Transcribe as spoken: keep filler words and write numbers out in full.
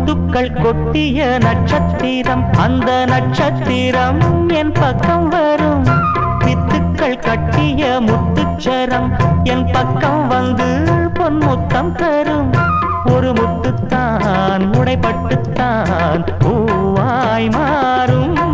முத்துக்கள் கொட்டிய நட்சத்திரம் அந்த நட்சத்திரம் என் பக்கம் வரும் வித்துக்கள் கட்டிய முத்துச்சரம் என் பக்கம் வந்து பொன் முத்தம் தரும் ஒரு முத்துத்தான் உடைப்பட்டுத்தான் பூவாய் மாறும்